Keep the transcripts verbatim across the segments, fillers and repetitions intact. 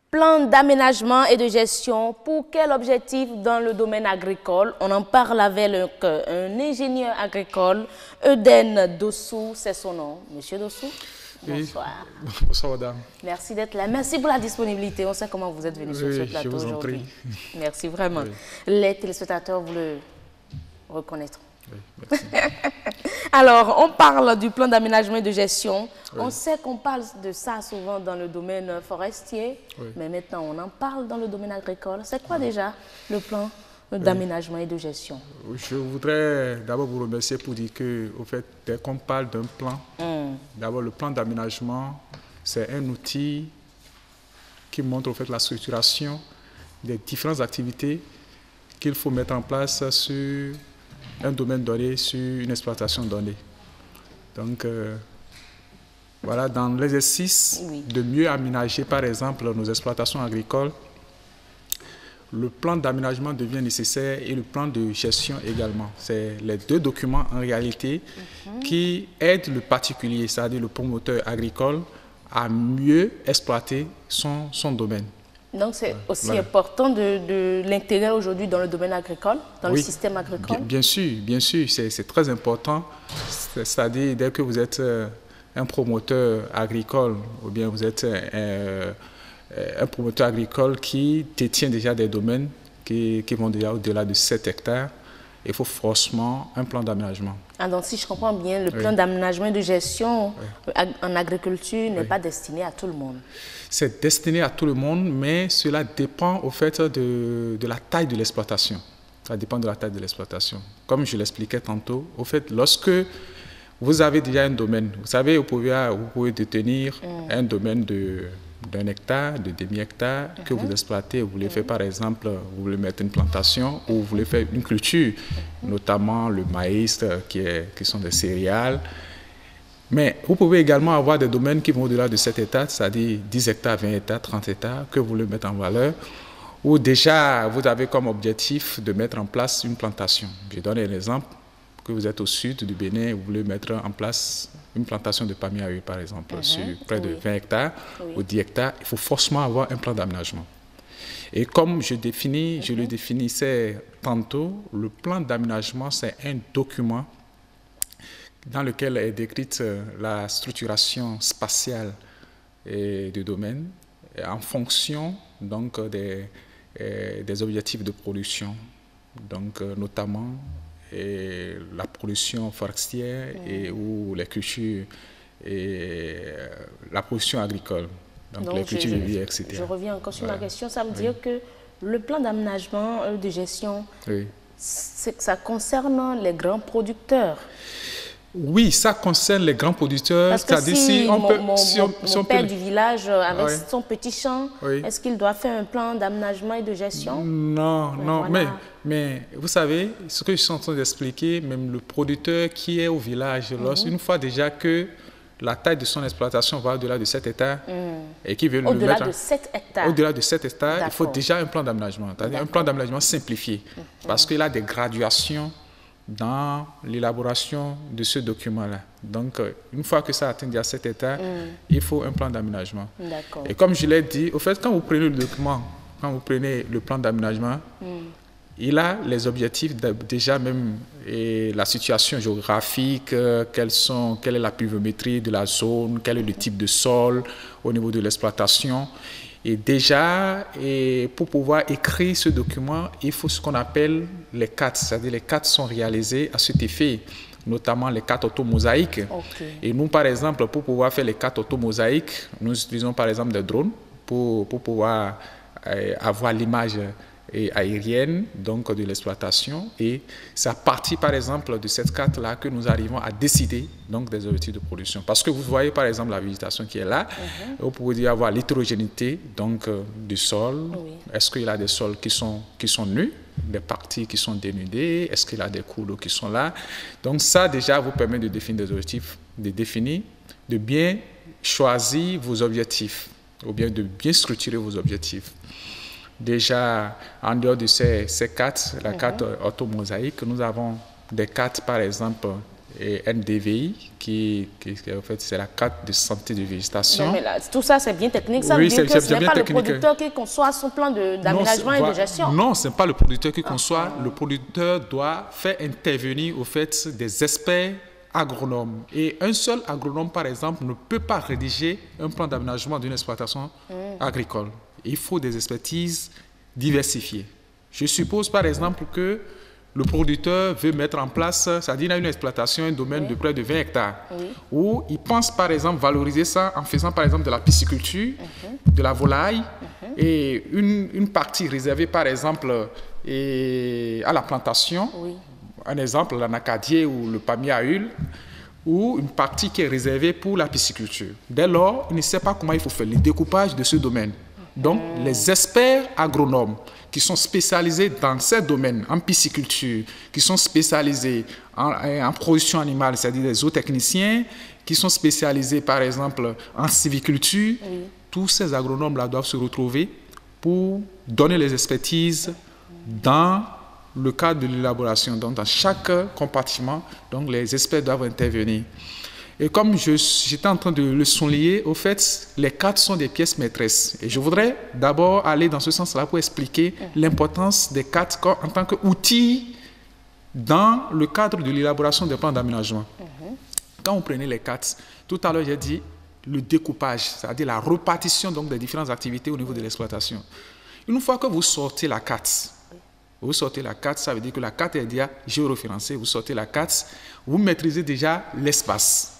Plan d'aménagement et de gestion, pour quel objectif dans le domaine agricole? On en parle avec un ingénieur agricole, Euden Dossou, c'est son nom. Monsieur Dossou, bonsoir. Oui. Bonsoir, madame. Merci d'être là. Merci pour la disponibilité. On sait comment vous êtes venu sur oui, ce plateau aujourd'hui. Merci vraiment. Oui. Les téléspectateurs vous le reconnaîtront. Oui, merci. Alors, on parle du plan d'aménagement et de gestion. Oui. On sait qu'on parle de ça souvent dans le domaine forestier, oui. mais maintenant on en parle dans le domaine agricole. C'est quoi oui. déjà le plan d'aménagement oui. et de gestion? Je voudrais d'abord vous remercier pour dire que, au fait, dès qu'on parle d'un plan, mm. d'abord le plan d'aménagement, c'est un outil qui montre au fait la structuration des différentes activités qu'il faut mettre en place sur un domaine donné, sur une exploitation donnée. Donc, euh, voilà, dans l'exercice oui. de mieux aménager, par exemple, nos exploitations agricoles, le plan d'aménagement devient nécessaire et le plan de gestion également. C'est les deux documents, en réalité, mm-hmm. qui aident le particulier, c'est-à-dire le promoteur agricole, à mieux exploiter son, son domaine. Donc, c'est aussi voilà. important de, de l'intégrer aujourd'hui dans le domaine agricole, dans oui, le système agricole? Bien, bien sûr, bien sûr, c'est très important. C'est-à-dire, dès que vous êtes un promoteur agricole, ou bien vous êtes un, un promoteur agricole qui détient déjà des domaines qui, qui vont déjà au-delà de sept hectares, il faut forcément un plan d'aménagement. Ah, donc, si je comprends bien, le plan oui. d'aménagement et de gestion oui. en agriculture n'est oui. pas destiné à tout le monde. C'est destiné à tout le monde, mais cela dépend au fait de, de la taille de l'exploitation. Ça dépend de la taille de l'exploitation. Comme je l'expliquais tantôt, au fait, lorsque vous avez déjà un domaine, vous savez, vous pouvez, vous pouvez détenir mm. un domaine de d'un hectare, de demi-hectare, mm-hmm. que vous exploitez, vous voulez mm-hmm. faire par exemple, vous voulez mettre une plantation ou vous voulez faire une culture, mm-hmm. notamment le maïs, qui, est, qui sont des céréales. Mais vous pouvez également avoir des domaines qui vont au-delà de sept hectares, c'est-à-dire dix hectares, vingt hectares, trente hectares, que vous voulez mettre en valeur, où déjà vous avez comme objectif de mettre en place une plantation. Je donne un exemple, que vous êtes au sud du Bénin, vous voulez mettre en place une plantation de palmiers à huile, par exemple, uh-huh. sur près de oui. vingt hectares oui. ou dix hectares, il faut forcément avoir un plan d'aménagement. Et comme je, définis, uh-huh. je le définissais tantôt, le plan d'aménagement, c'est un document dans lequel est décrite la structuration spatiale du domaine en fonction donc, des, des objectifs de production, donc, notamment et la production forestière mmh. et, ou les cultures et la production agricole, donc, donc les cultures vives, et cetera. Je reviens encore sur voilà. ma question, ça veut oui. dire que le plan d'aménagement de gestion, oui. ça concerne les grands producteurs. Oui, ça concerne les grands producteurs. Parce que si, si on mon, peut, mon, si on, si mon père peut... du village, avec oui. son petit champ, oui. est-ce qu'il doit faire un plan d'aménagement et de gestion? Non, mais non, voilà. mais, mais vous savez, ce que je suis en train d'expliquer, même le producteur qui est au village, mm-hmm. une fois déjà que la taille de son exploitation va au-delà de sept hectares, mm. et qui veut le au-delà mettre... de sept hectares. Au-delà de sept hectares, il faut déjà un plan d'aménagement, c'est-à-dire un plan d'aménagement simplifié, mm-hmm. parce qu'il a des graduations dans l'élaboration de ce document-là. Donc, une fois que ça atteint déjà cet état, mm. il faut un plan d'aménagement. Et comme je l'ai dit, au fait, quand vous prenez le document, quand vous prenez le plan d'aménagement, mm. il a les objectifs de, déjà même et la situation géographique, euh, quelles sont, quelle est la pluviométrie de la zone, quel est le type de sol au niveau de l'exploitation. Et déjà, et pour pouvoir écrire ce document, il faut ce qu'on appelle les cartes. C'est-à-dire les cartes sont réalisées à cet effet, notamment les cartes automosaïques. Okay. Et nous, par exemple, pour pouvoir faire les cartes automosaïques, nous utilisons par exemple des drones pour, pour pouvoir euh, avoir l'image aérienne donc de l'exploitation, et c'est à partir par exemple de cette carte là que nous arrivons à décider donc des objectifs de production, parce que vous voyez par exemple la végétation qui est là, uh-huh. vous pouvez dire avoir l'hétérogénéité donc euh, du sol, oui. Est-ce qu'il y a des sols qui sont qui sont nus, des parties qui sont dénudées, est-ce qu'il y a des cours d'eau qui sont là, donc ça déjà vous permet de définir des objectifs, de définir, de bien choisir vos objectifs ou bien de bien structurer vos objectifs. Déjà, en dehors de ces, ces cartes, la mm-hmm. carte automosaïque, nous avons des cartes, par exemple, et N D V I, qui, qui, qui en fait, c'est la carte de santé de végétation. Mais, mais là, tout ça, c'est bien technique. Ça oui, veut dire que ce n'est pas technique. le producteur qui conçoit son plan d'aménagement et de gestion. Non, ce n'est pas le producteur qui conçoit. Ah. Le producteur doit faire intervenir, au fait, des experts agronomes. Et un seul agronome, par exemple, ne peut pas rédiger un plan d'aménagement d'une exploitation mmh. agricole. Il faut des expertises diversifiées. Je suppose, par exemple, que le producteur veut mettre en place, c'est-à-dire il a une exploitation, un domaine oui. de près de vingt hectares, oui. où il pense par exemple valoriser ça en faisant par exemple de la pisciculture, uh-huh. de la volaille, uh-huh. et une, une partie réservée par exemple et à la plantation, oui. un exemple l'anacadier ou le palmier à huile, ou une partie qui est réservée pour la pisciculture. Dès lors, il ne sait pas comment il faut faire le découpage de ce domaine. Donc, mmh. les experts agronomes qui sont spécialisés dans ces domaines, en pisciculture, qui sont spécialisés en, en production animale, c'est-à-dire des zootechniciens, qui sont spécialisés, par exemple, en sylviculture, oui. tous ces agronomes-là doivent se retrouver pour donner les expertises dans le cadre de l'élaboration. Donc, dans chaque compartiment, donc, les experts doivent intervenir. Et comme j'étais en train de le souligner, au fait, les cartes sont des pièces maîtresses. Et je voudrais d'abord aller dans ce sens-là pour expliquer l'importance des cartes en tant qu'outil dans le cadre de l'élaboration des plans d'aménagement. Mm-hmm. Quand vous prenez les cartes, tout à l'heure j'ai dit le découpage, c'est-à-dire la répartition donc, des différentes activités au niveau de l'exploitation. Une fois que vous sortez la carte, vous sortez la carte, ça veut dire que la carte est déjà géoréférencée, vous sortez la carte, vous maîtrisez déjà l'espace.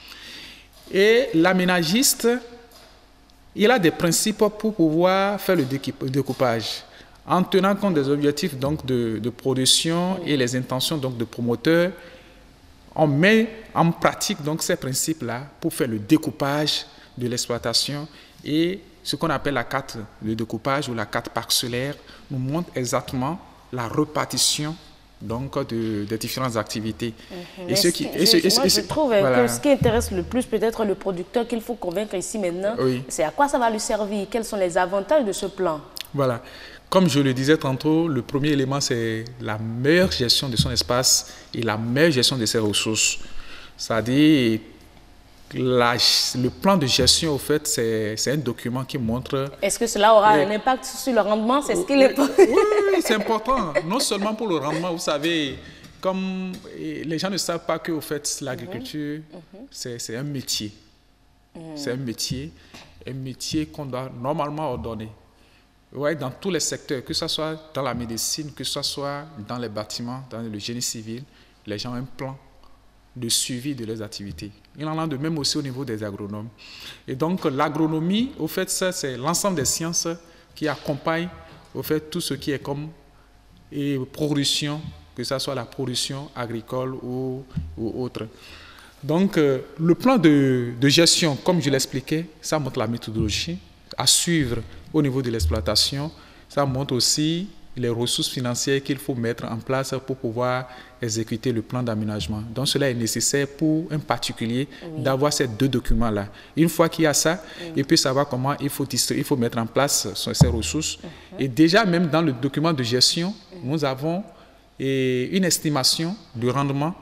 Et l'aménagiste, il a des principes pour pouvoir faire le découpage, en tenant compte des objectifs donc, de, de production et les intentions donc, de promoteur. On met en pratique donc, ces principes-là pour faire le découpage de l'exploitation. Et ce qu'on appelle la carte de découpage ou la carte parcellaire nous montre exactement la répartition donc de, de différentes activités. Mm-hmm. Et ce qui, et ce, je, moi, je trouve voilà. que ce qui intéresse le plus peut-être le producteur qu'il faut convaincre ici maintenant, oui. c'est à quoi ça va lui servir, quels sont les avantages de ce plan. Voilà. Comme je le disais tantôt, le premier élément, c'est la meilleure gestion de son espace et la meilleure gestion de ses ressources. C'est-à-dire, la, le plan de gestion, au fait, c'est un document qui montre... Est-ce que cela aura et, un impact sur le rendement? C'est ce qu'il est... Oui, oui c'est important. Non seulement pour le rendement, vous savez, comme les gens ne savent pas que, au fait, l'agriculture, mm-hmm. c'est un métier. Mm. C'est un métier, un métier qu'on doit normalement ordonner. Ouais, dans tous les secteurs, que ce soit dans la médecine, que ce soit dans les bâtiments, dans le génie civil, les gens ont un plan de suivi de leurs activités. Il en a de même aussi au niveau des agronomes. Et donc l'agronomie, au fait, c'est l'ensemble des sciences qui accompagnent au fait tout ce qui est comme et production, que ce soit la production agricole ou, ou autre. Donc euh, le plan de, de gestion, comme je l'expliquais, ça montre la méthodologie à suivre au niveau de l'exploitation. Ça montre aussi les ressources financières qu'il faut mettre en place pour pouvoir exécuter le plan d'aménagement. Donc cela est nécessaire pour un particulier oui. d'avoir ces deux documents-là. Une fois qu'il y a ça, oui. il peut savoir comment il faut, il faut mettre en place ces ressources. Uh-huh. Et déjà, même dans le document de gestion, uh-huh. nous avons et, une estimation du rendement,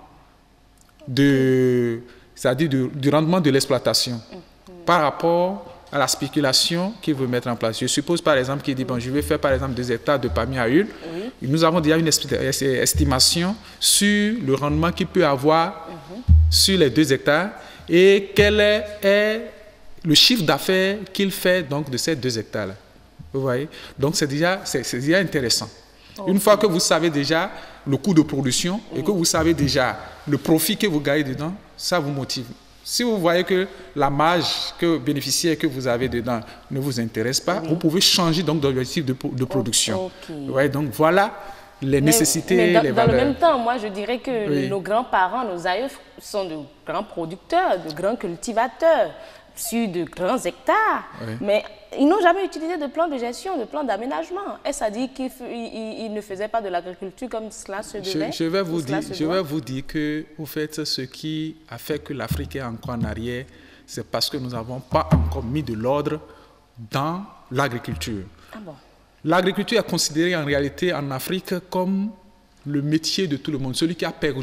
de, c'est-à-dire du, du rendement de l'exploitation uh-huh. par rapport à la spéculation qu'il veut mettre en place. Je suppose par exemple qu'il dit, bon, je vais faire par exemple deux hectares de palmier à huile. Oui. Nous avons déjà une estimation sur le rendement qu'il peut avoir uh-huh. sur les deux hectares et quel est, est le chiffre d'affaires qu'il fait donc, de ces deux hectares-là. Vous voyez? Donc c'est déjà, c'est déjà intéressant. Okay. Une fois que vous savez déjà le coût de production et que vous savez déjà le profit que vous gagnez dedans, ça vous motive. Si vous voyez que la marge que bénéficiaire que vous avez dedans ne vous intéresse pas, oui. vous pouvez changer donc d'objectif de, de production. Okay. Ouais, donc voilà les mais, nécessités, mais dans, les valeurs. Dans le même temps, moi je dirais que oui. nos grands-parents, nos aïeux sont de grands producteurs, de grands cultivateurs sur de grands hectares, oui. mais ils n'ont jamais utilisé de plan de gestion, de plan d'aménagement. Est-ce à dire qu'ils ne faisaient pas de l'agriculture comme cela se devait? Je, je vais vous dire, je vais vous dire que, au fait, ce qui a fait que l'Afrique est encore en arrière, c'est parce que nous n'avons pas encore mis de l'ordre dans l'agriculture. Ah bon? L'agriculture est considérée en réalité en Afrique comme le métier de tout le monde, celui qui a perdu.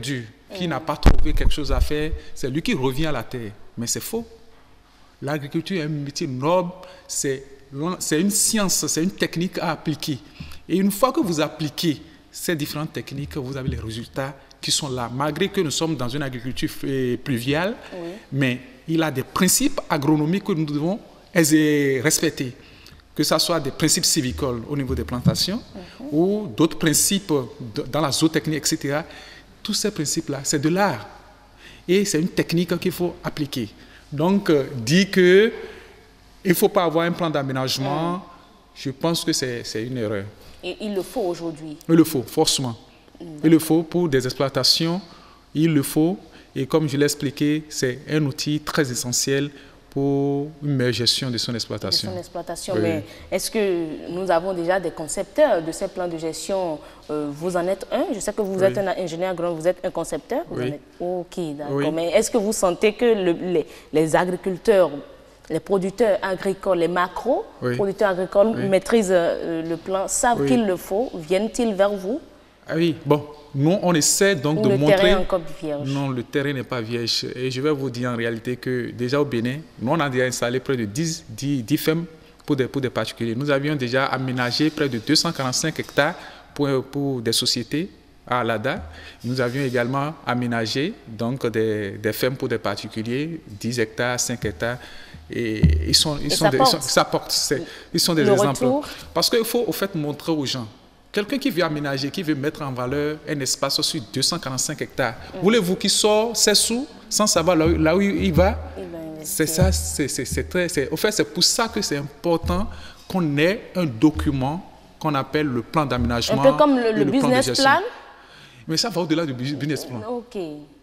qui mmh. n'a pas trouvé quelque chose à faire, c'est lui qui revient à la terre. Mais c'est faux. L'agriculture est un métier noble, c'est une science, c'est une technique à appliquer. Et une fois que vous appliquez ces différentes techniques, vous avez les résultats qui sont là. Malgré que nous sommes dans une agriculture pluviale, oui. mais il y a des principes agronomiques que nous devons respecter. Que ce soit des principes civicoles au niveau des plantations mm-hmm. ou d'autres principes dans la zootechnie, et cetera. Tous ces principes-là, c'est de l'art. Et c'est une technique qu'il faut appliquer. Donc, euh, dire qu'il ne faut pas avoir un plan d'aménagement, mm. je pense que c'est une erreur. Et il le faut aujourd'hui? Il le faut, forcément. Mm. Il le faut pour des exploitations, il le faut. Et comme je l'ai expliqué, c'est un outil très essentiel pour une meilleure gestion de son exploitation. De son exploitation. Oui. Mais est-ce que nous avons déjà des concepteurs de ces plans de gestion? euh, Vous en êtes un. Je sais que vous oui. êtes un ingénieur agronome, vous êtes un concepteur. Vous oui. en êtes... Ok, d'accord. Oui. Mais est-ce que vous sentez que le, les, les agriculteurs, les producteurs agricoles, les macros, oui. producteurs agricoles oui. maîtrisent euh, le plan, savent oui. qu'il le faut? Viennent-ils vers vous? Ah oui, bon. Nous, on essaie donc Ou de le montrer... Le terrain est encore vierge. Non, le terrain n'est pas vierge. Et je vais vous dire en réalité que déjà au Bénin, nous, on a déjà installé près de dix, dix, dix fermes pour des, pour des particuliers. Nous avions déjà aménagé près de deux cent quarante-cinq hectares pour, pour des sociétés à Alada. Nous avions également aménagé donc, des, des fermes pour des particuliers, dix hectares, cinq hectares. Et ils sont, ils Et sont ça des, porte. Ils sont, ça porte. Ils sont des le exemples. Retour. Parce qu'il faut au fait montrer aux gens. Quelqu'un qui veut aménager, qui veut mettre en valeur un espace sur deux cent quarante-cinq hectares, mmh. voulez-vous qu'il sorte ses sous sans savoir là où, là où il va? C'est ça, c'est très... Au fait, c'est pour ça que c'est important qu'on ait un document qu'on appelle le plan d'aménagement. Un peu comme le, le, le business plan, plan? Mais ça va au-delà du business plan. Ok.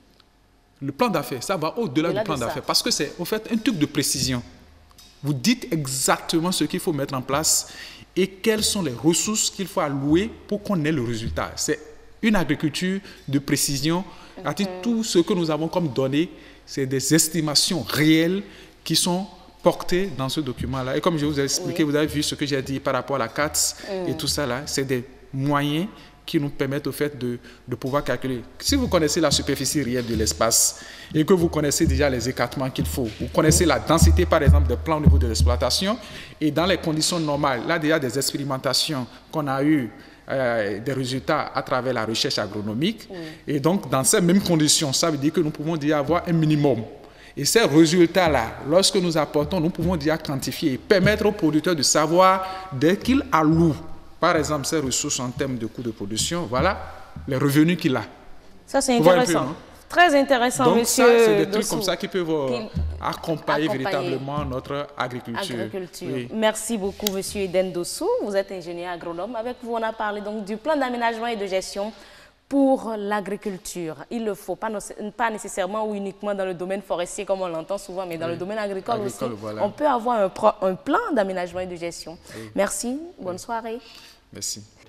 Le plan d'affaires, ça va au-delà du plan d'affaires. Parce que c'est au fait un truc de précision. Vous dites exactement ce qu'il faut mettre en place et quelles sont les ressources qu'il faut allouer pour qu'on ait le résultat. C'est une agriculture de précision. Mm-hmm. Tout ce que nous avons comme données, c'est des estimations réelles qui sont portées dans ce document-là. Et comme je vous ai expliqué, oui. vous avez vu ce que j'ai dit par rapport à la C A T S mm. et tout ça là, c'est des moyens qui nous permettent au fait de, de pouvoir calculer. Si vous connaissez la superficie réelle de l'espace et que vous connaissez déjà les écartements qu'il faut, vous connaissez la densité par exemple des plans au niveau de l'exploitation et dans les conditions normales, là déjà des expérimentations qu'on a eues, euh, des résultats à travers la recherche agronomique oui. et donc dans ces mêmes conditions, ça veut dire que nous pouvons déjà avoir un minimum. Et ces résultats-là, lorsque nous apportons, nous pouvons déjà quantifier et permettre aux producteurs de savoir dès qu'ils allouent par exemple, ces ressources en termes de coûts de production, voilà les revenus qu'il a. Ça, c'est intéressant. Peu, Très intéressant, Donc, monsieur. Donc, ça, c'est des trucs Dossou. comme ça qui peuvent euh, accompagner, accompagner véritablement notre agriculture. agriculture. Oui. Merci beaucoup, monsieur Eden Dossou. Vous êtes ingénieur agronome. Avec vous, on a parlé donc du plan d'aménagement et de gestion pour l'agriculture. Il le faut, pas, pas nécessairement ou uniquement dans le domaine forestier, comme on l'entend souvent, mais dans oui. le domaine agricole, agricole aussi. Voilà. On peut avoir un, un plan d'aménagement et de gestion. Oui. Merci. Bonne oui. soirée. Merci.